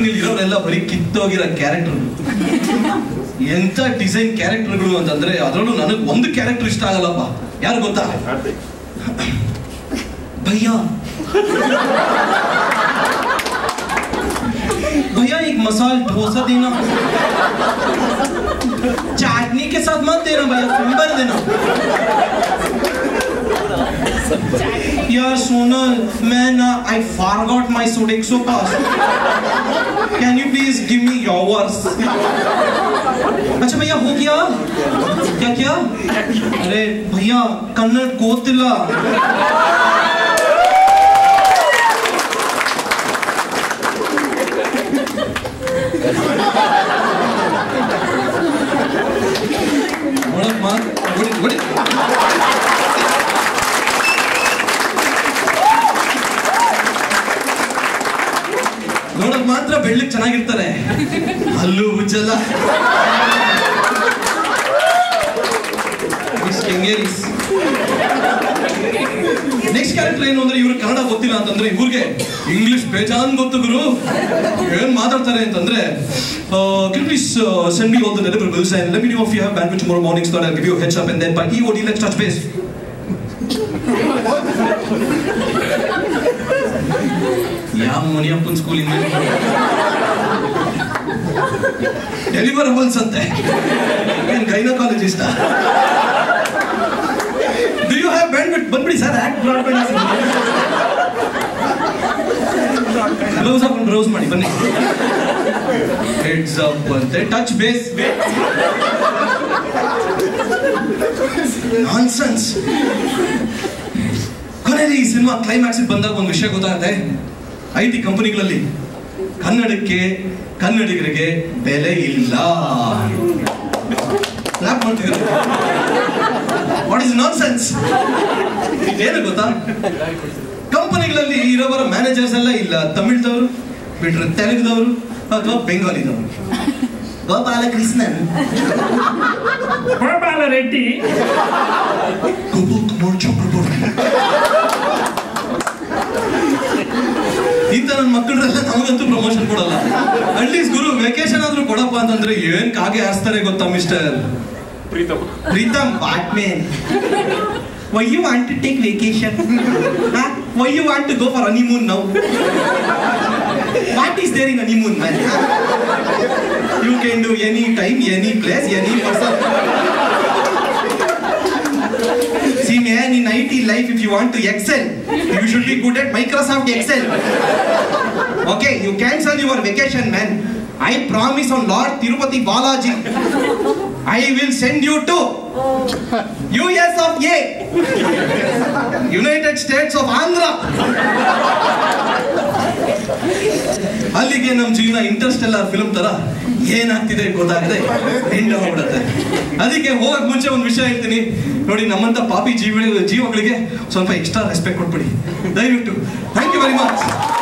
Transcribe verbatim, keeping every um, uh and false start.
ಕಂಪನಿಲಿ ಇರೋರೆಲ್ಲ ಬರೀ ಕಿತ್ತೋಗಿರೋ ಕ್ಯಾರೆಕ್ಟರ್. ಎಂತ ಡಿಸೈನ್ ಕ್ಯಾರೆಕ್ಟರ್ಗಳು ಅಂತಂದ್ರೆ ಅದರಲ್ಲೂ ನನಗೆ ಒಂದು ಕ್ಯಾರೆಕ್ಟರ್ ಇಷ್ಟ ಆಗಲ್ಲಪ್ಪ. ಯಾರು ಗೊತ್ತಾ? भैया भैया एक मसाला डोसा देना, चाटनी के साथ मत देना भैया, सिंपल देना. यार सोनल, मैं ना I forgot my Sodexo pass. Can you please give me yours? अच्छा भैया हो गया? क्या क्या? अरे भैया कन्नड़ गोतिल्ला. ನೋಡಕ್ ಮಾತ್ರ ಬೆಳ್ಳಕ್ ಚೆನ್ನಾಗಿರ್ತಾರೆ, ಅಲ್ಲೂ ಉಜ್ಜಲ್ಲ. ನೆಕ್ಸ್ಟ್ ಕ್ಯಾರೆಕ್ಟರ್ ಏನು ಅಂದ್ರೆ ಇವ್ರಿಗೆ ಕನ್ನಡ ಗೊತ್ತಿಲ್ಲ ಅಂತಂದ್ರೆ ಇವ್ರಿಗೆ ಇಂಗ್ಲಿಷ್ ಬೇಜಾನ್ ಗೊತ್ತು ಗುರು. ಏನ್ ಮಾತಾಡ್ತಾರೆ ಅಂತಂದ್ರೆ can you please uh, send me all the deliverables and let me know if you have bandwidth tomorrow morning so that I'll give you a heads up and then by E O D let's touch base. ಯಾವ ಮುನಿಯಪ್ಪನ school ಇಂದ deliverables ಅಂತೆ, ಏನ್ gynaecologist? Do you have bandwidth? ಬಂದ್ಬಿಡಿ sir, act broadband blouse ಹಾಕೊಂಡು browse ಮಾಡಿ ಬನ್ನಿ. Heads up ಅಂತೆ, touch base. Nonsense. ಕೊನೆಯಲ್ಲಿ ಈ ಸಿನಿಮಾ ಕ್ಲೈಮ್ಯಾಕ್ಸ್ ಬಂದಾಗ ಒಂದು ವಿಷಯ ಗೊತ್ತಾಗುತ್ತೆ. ಐ ಟಿ ಕಂಪನಿಗಳಲ್ಲಿ ಕನ್ನಡಕ್ಕೆ ಕನ್ನಡಿಗರಿಗೆ ಬೆಲೆ ಇಲ್ಲ. ಲ್ಯಾಪ್ ಮಾಡ್ತಿದ್ರು. What is nonsense? ಏನು ಗೊತ್ತಾ, ಕಂಪನಿಗಳಲ್ಲಿ ಇರೋವರ ಮ್ಯಾನೇಜರ್ಸ್ ಎಲ್ಲ ಇಲ್ಲ ತಮಿಳ್ದವರು ಬಿಟ್ರೆ ತೆಲುಗುದವರು ಅಥವಾ ಬೆಂಗಾಲಿದವರು. ಗೋಪಾಲಕೃಷ್ಣನ್, ಗೋಪಾಲ ರೆಡ್ಡಿ, ಗೋಪಾಲ್ ಕುಮಾರ್ ಚಕ್ರವರ್ತಿ, ಇಂತ ನನ್ನ ಮಕ್ಕಳೆಲ್ಲ ನಮಗಂತೂ ಪ್ರಮೋಷನ್ ಕೊಡಲ್ಲ. ಅಟ್ಲೀಸ್ಟ್ ಗುರು ವೆಕೇಶನ್ ಆದ್ರೂ ಕೊಡಪ್ಪ ಅಂತಂದ್ರೆ ಏನ್ ಕಾಗೆ ಹಾರಿಸ್ತಾರೆ ಗೊತ್ತಾ mister Pritam Pritam batman. Why you want to take vacation? Huh? Why you want to go for honeymoon now? What is there in honeymoon, man? You can do any time, any place, any person. See man, in I T life if you want to excel, you should be good at Microsoft Excel. Okay, you cancel your vacation, man. I promise on Lord Tirupati Balaji, I will send you to U S of A, United States of Andhra. ಅಲ್ಲಿಗೆ ನಮ್ಮ ಜೀವನ Interstellar film ತರ ಏನಾಗ್ತಿದೆ ಗೊತ್ತಾಗದೆ end ಆಗ್ಬಿಡುತ್ತೆ. ಅದಕ್ಕೆ ಹೋಗಕ್ ಮುಂಚೆ ಒಂದು ವಿಷಯ ಹೇಳ್ತೀನಿ ನೋಡಿ, ನಮ್ಮಂತ ಪಾಪಿ ಜೀವ ಜೀವಗಳಿಗೆ ಸ್ವಲ್ಪ ಎಕ್ಸ್ಟ್ರಾ ರೆಸ್ಪೆಕ್ಟ್ ಕೊಟ್ಬಿಡಿ ದಯವಿಟ್ಟು. Thank you very much.